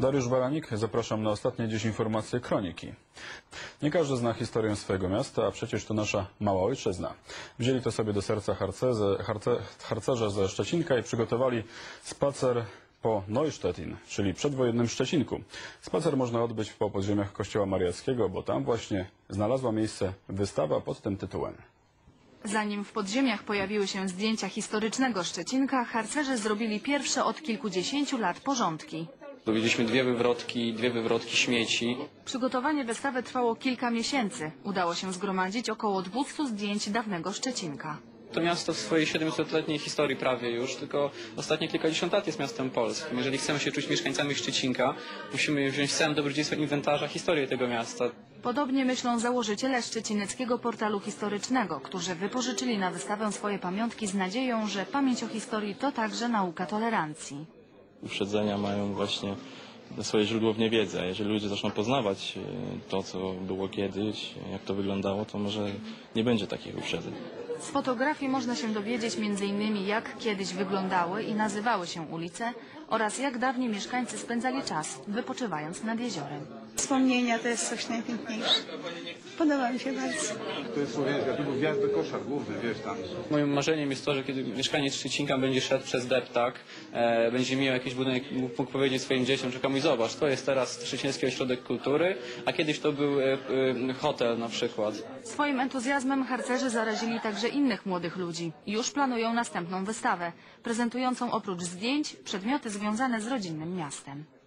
Dariusz Baranik, zapraszam na ostatnie dziś informacje Kroniki. Nie każdy zna historię swojego miasta, a przecież to nasza mała ojczyzna. Wzięli to sobie do serca harcerze ze Szczecinka i przygotowali spacer po Neustettin, czyli przedwojennym Szczecinku. Spacer można odbyć po podziemiach Kościoła Mariackiego, bo tam właśnie znalazła miejsce wystawa pod tym tytułem. Zanim w podziemiach pojawiły się zdjęcia historycznego Szczecinka, harcerze zrobili pierwsze od kilkudziesięciu lat porządki. Widzieliśmy dwie wywrotki śmieci. Przygotowanie wystawy trwało kilka miesięcy. Udało się zgromadzić około 200 zdjęć dawnego Szczecinka. To miasto w swojej 700-letniej historii prawie już, tylko ostatnie kilkadziesiąt lat jest miastem polskim. Jeżeli chcemy się czuć mieszkańcami Szczecinka, musimy wziąć w całym dobrodziejstwie inwentarza historię tego miasta. Podobnie myślą założyciele szczecineckiego portalu historycznego, którzy wypożyczyli na wystawę swoje pamiątki z nadzieją, że pamięć o historii to także nauka tolerancji. Uprzedzenia mają właśnie swoje źródło w niewiedzy, a jeżeli ludzie zaczną poznawać to, co było kiedyś, jak to wyglądało, to może nie będzie takich uprzedzeń. Z fotografii można się dowiedzieć m.in. jak kiedyś wyglądały i nazywały się ulice oraz jak dawniej mieszkańcy spędzali czas, wypoczywając nad jeziorem. Wspomnienia to jest coś najpiękniejsze. Podoba mi się bardzo. To jest Słowiańska, tu był wjazd do koszar główny, wiesz tam. Moim marzeniem jest to, że kiedy mieszkaniec Szczecinka będzie szedł przez deptak, będzie miał jakiś budynek, mógł powiedzieć swoim dzieciom, że komuś zobacz, to jest teraz Szczeciński Ośrodek Kultury, a kiedyś to był hotel na przykład. Swoim entuzjazmem harcerze zarazili także innych młodych ludzi. Już planują następną wystawę, prezentującą oprócz zdjęć przedmioty związane z rodzinnym miastem.